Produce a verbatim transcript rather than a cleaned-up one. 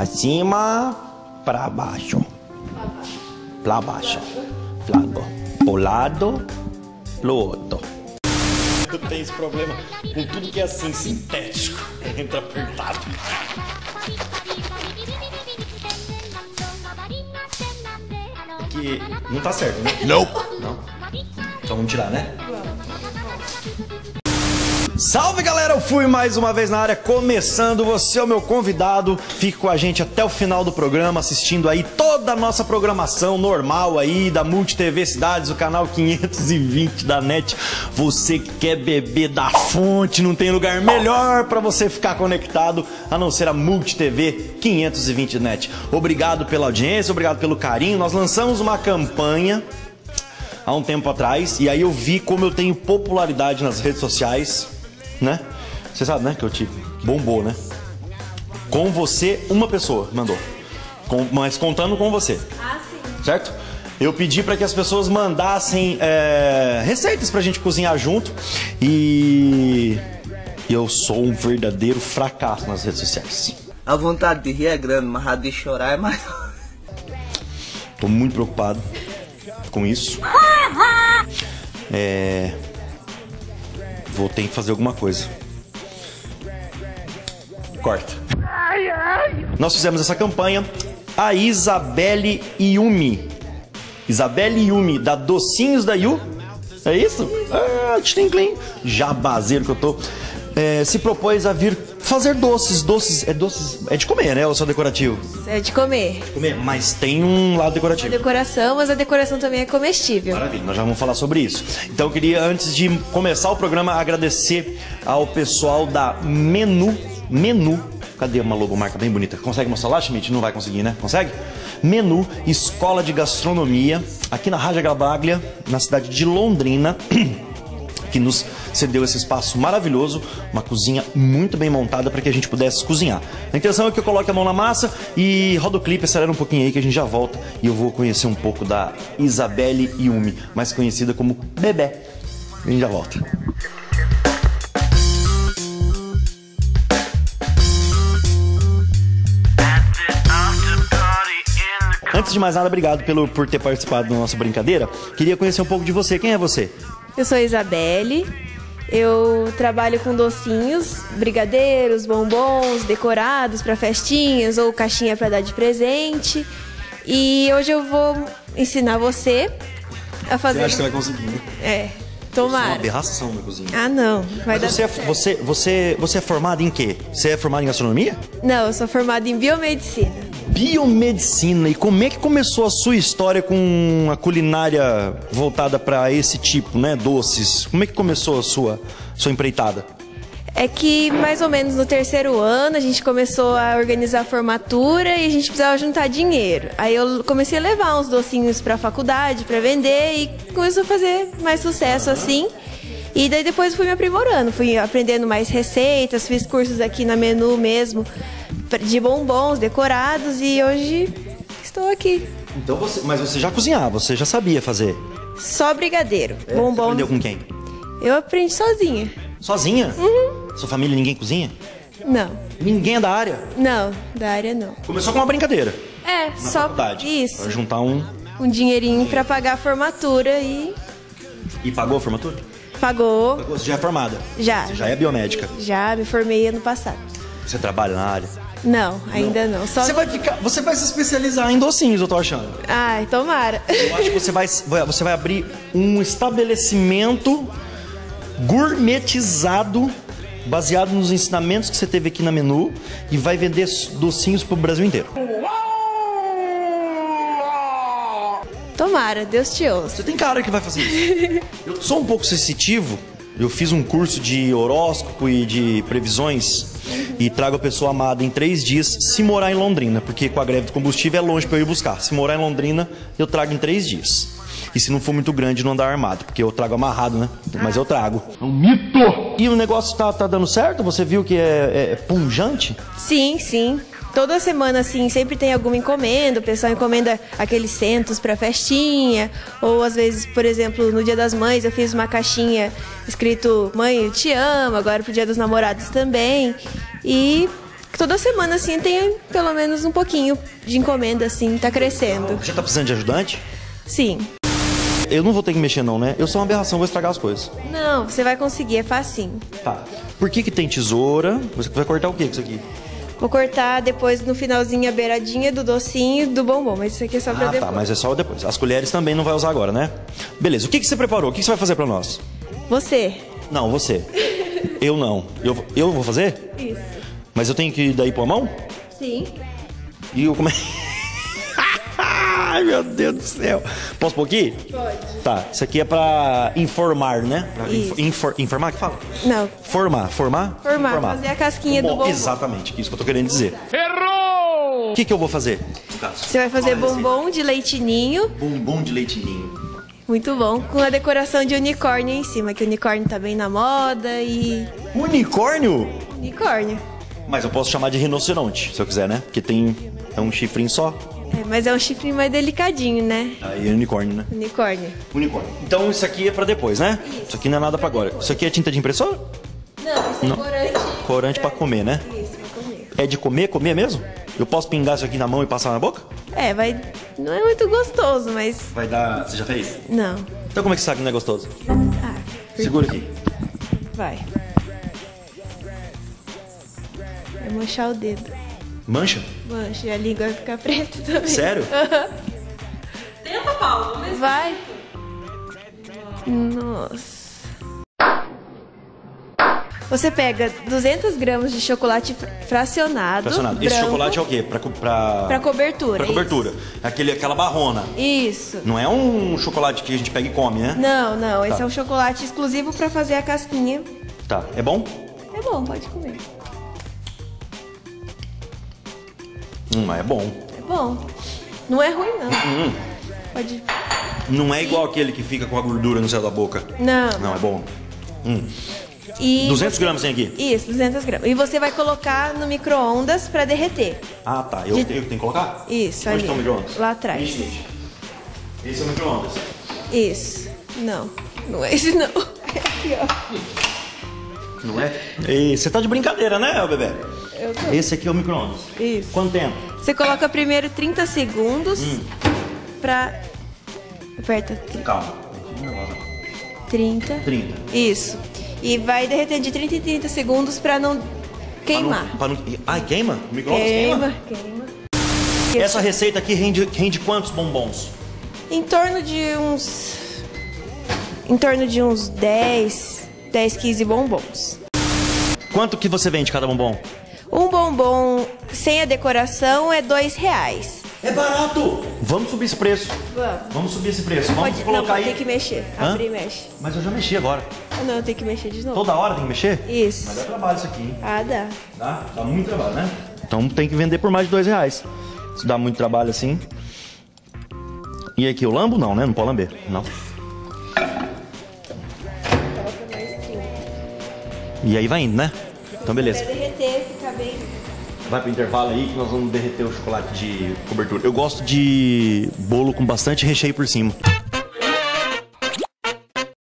cima, pra baixo. Pra baixo. Flago. Pro lado, pro outro. Eu tenho esse problema com tudo que é assim, sintético. Entra apertado. Que não tá certo, né? Não. Não. Então vamos tirar, né? Salve, galera, eu fui mais uma vez na área, começando, você é o meu convidado, fique com a gente até o final do programa, assistindo aí toda a nossa programação normal aí, da Multi T V Cidades, o canal quinhentos e vinte da NET, você que quer beber da fonte, não tem lugar melhor pra você ficar conectado, a não ser a Multi T V quinhentos e vinte da NET. Obrigado pela audiência, obrigado pelo carinho, nós lançamos uma campanha há um tempo atrás, e aí eu vi como eu tenho popularidade nas redes sociais, né? Você sabe, né? Que eu tive. Bombou, né? Com você, uma pessoa mandou. Com, mas contando com você. Ah, sim. Certo? Eu pedi para que as pessoas mandassem é, receitas pra gente cozinhar junto. E eu sou um verdadeiro fracasso nas redes sociais. A vontade de rir é grande, mas a de chorar é maior. Tô muito preocupado com isso. É... Vou ter que fazer alguma coisa. Corta. Nós fizemos essa campanha. A Isabelle Yumi. Isabelle Yumi, da Docinhos da Yu. É isso? Ah, tchinclim. Jabazeiro que eu tô. É, se propôs a vir fazer doces. Doces, é doces, é de comer, né? Ou só decorativo? É de comer. De comer, mas tem um lado decorativo. A decoração, mas a decoração também é comestível. Maravilha, nós já vamos falar sobre isso. Então eu queria, antes de começar o programa, agradecer ao pessoal da Menu. Menu. Cadê uma logomarca bem bonita? Consegue mostrar lá, Schmidt? Não vai conseguir, né? Consegue? Menu, Escola de Gastronomia, aqui na Raja Gabaglia, na cidade de Londrina, que nos cedeu esse espaço maravilhoso, uma cozinha muito bem montada para que a gente pudesse cozinhar. A intenção é que eu coloque a mão na massa e roda o clipe, acelera um pouquinho aí que a gente já volta e eu vou conhecer um pouco da Isabelle Yumi, mais conhecida como Bebê. A gente já volta. Antes de mais nada, obrigado pelo, por ter participado da nossa brincadeira. Queria conhecer um pouco de você. Quem é você? Eu sou a Isabelle, eu trabalho com docinhos, brigadeiros, bombons, decorados para festinhas ou caixinha para dar de presente. E hoje eu vou ensinar você a fazer... Você acha que vai conseguir, né? É, Isso é uma tomara. aberração na cozinha. Ah, não. Vai Mas dar você, é, você, você, você é formado em quê? Você é formado em gastronomia? Não, eu sou formada em biomedicina. Biomedicina. E como é que começou a sua história com a culinária voltada para esse tipo, né? Doces. Como é que começou a sua, sua empreitada? É que mais ou menos no terceiro ano a gente começou a organizar a formatura e a gente precisava juntar dinheiro. Aí eu comecei a levar uns docinhos para a faculdade para vender e começou a fazer mais sucesso assim. E daí depois fui me aprimorando, fui aprendendo mais receitas, fiz cursos aqui na Menu mesmo de bombons decorados e hoje estou aqui. Então você, mas você já cozinhava, você já sabia fazer? Só brigadeiro, É, bombom. Você aprendeu com quem? Eu aprendi sozinha. Sozinha? Uhum. Sua família ninguém cozinha? Não, Ninguém é da área? não, da área não. Começou com uma brincadeira É, na só faculdade. isso. Pra juntar um... Um dinheirinho pra pagar a formatura e E pagou a formatura? pagou. Pagou, você já é formada? Já. Você já é biomédica? Já me formei ano passado. Você trabalha na área? Não, ainda não. Só... Você vai ficar, você vai se especializar em docinhos, eu tô achando. Ai, tomara. Eu acho que você vai, você vai abrir um estabelecimento gourmetizado, baseado nos ensinamentos que você teve aqui na Menu, e vai vender docinhos pro Brasil inteiro. Tomara, Deus te ouça. Você tem cara que vai fazer isso. Eu sou um pouco sensitivo. Eu fiz um curso de horóscopo e de previsões e trago a pessoa amada em três dias se morar em Londrina, porque com a greve do combustível é longe para eu ir buscar. Se morar em Londrina, eu trago em três dias. E se não for muito grande, não andar armado, porque eu trago amarrado, né? Mas eu trago. É um mito! E o negócio tá, tá dando certo? Você viu que é, é punjante? Sim, sim. Toda semana, assim, sempre tem alguma encomenda. O pessoal encomenda aqueles centos pra festinha. Ou, às vezes, por exemplo, no Dia das Mães, eu fiz uma caixinha escrito Mãe, eu te amo. Agora pro Dia dos Namorados também. E Toda semana, assim, tem pelo menos um pouquinho de encomenda, assim, tá crescendo. Você tá precisando de ajudante? Sim. Eu não vou ter que mexer não, né? Eu sou uma aberração, vou estragar as coisas. Não, você vai conseguir, é facinho. Tá. Por que que tem tesoura? Você vai cortar o que com isso aqui? Vou cortar depois no finalzinho a beiradinha do docinho e do bombom, mas isso aqui é só pra Ah, depois. tá, mas é só depois. As colheres também não vai usar agora, né? Beleza, o que que você preparou? O que que você vai fazer pra nós? Você. Não, você. Eu não. Eu, eu vou fazer? Isso. Mas eu tenho que daí pôr a mão? Sim. E eu como é... Ai, meu Deus do céu. Posso pôr aqui? Pode. Tá, isso aqui é pra informar, né? Pra Isso. infor- infor- informar que fala? Não. Formar, formar? Formar, Informar. fazer a casquinha do Bom, bombom. exatamente, isso que eu tô querendo dizer. Errou! O que que eu vou fazer? Você vai fazer Qual é a bombom de leitinho, receita? Bombom de leitinho. muito bom, com a decoração de unicórnio em cima, que o unicórnio tá bem na moda e... Unicórnio? Unicórnio. Mas eu posso chamar de rinoceronte, se eu quiser, né? Porque tem é um chifrinho só. É, mas é um chifre mais delicadinho, né? Aí é unicórnio, né? Unicórnio. Unicórnio. Então isso aqui é pra depois, né? Isso, isso aqui não é nada pra agora. Isso aqui é tinta de impressora? Não, isso é Não. corante. Corante pra comer, né? Isso, pra comer. É de comer, comer mesmo? Eu posso pingar isso aqui na mão e passar na boca? É, vai... Não é muito gostoso, mas... Vai dar... Você já fez? Não. Então como é que você sabe que não é gostoso? Ah, Segura aqui. vai. Vai manchar o dedo. Mancha? Mancha, e a língua vai ficar preta também. Sério? Tenta, Paulo. Mas... Vai. Nossa. Você pega duzentos gramas de chocolate fra- fracionado. Fracionado. Esse branco, chocolate é o quê? Pra, co- pra... Pra cobertura. Pra cobertura. Aquele, aquela barrona. Isso. Não é um chocolate que a gente pega e come, né? Não, não. Esse Tá. é um chocolate exclusivo pra fazer a casquinha. Tá. É bom? É bom, pode comer. Hum, mas é bom. É bom. Não é ruim, não. Hum. Pode... Não é igual aquele que fica com a gordura no céu da boca. Não. Não, é bom. Hum. E duzentos você- gramas tem aqui? Isso, duzentos gramas. E você vai colocar no micro-ondas pra derreter. Ah, tá. Eu, De- eu tenho que colocar? Isso, Onde ali. estão o micro-ondas? Lá atrás. Ixi, ixi. Esse é o micro-ondas. Isso. Não. Não é esse, não. É aqui, ó. Não é? E você tá de brincadeira, né, bebê? Eu tô. Esse aqui é o micro-ondas. Isso. Quanto tempo? Você coloca primeiro trinta segundos Hum. pra... Aperta. tri- Calma. trinta. trinta. Isso. E vai derreter de trinta em trinta segundos pra não queimar. Pra não, pra não... Ai, queima? O micro-ondas queima? Queima, queima. Essa receita aqui rende, rende quantos bombons? Em torno de uns... Em torno de uns dez, dez, quinze bombons. Quanto que você vende cada bombom? Um bombom sem a decoração é dois reais. É barato! Vamos subir esse preço. Vamos. Vamos subir esse preço. Vamos Pode, colocar não, aí. tem que mexer. Hã? Abrir e mexe. Mas eu já mexi agora. Ah, não, tem que mexer de novo. Toda hora tem que mexer? Isso. Mas dá trabalho isso aqui, hein? Ah, dá. Dá? Dá muito trabalho, né? Então tem que vender por mais de dois reais. Se dá muito trabalho assim. E aqui, eu lambo? Não, né? Não pode lamber. Não. E aí vai indo, né? Então beleza. Vai derreter, fica bem... Vai pro intervalo aí que nós vamos derreter o chocolate de cobertura. Eu gosto de bolo com bastante recheio por cima.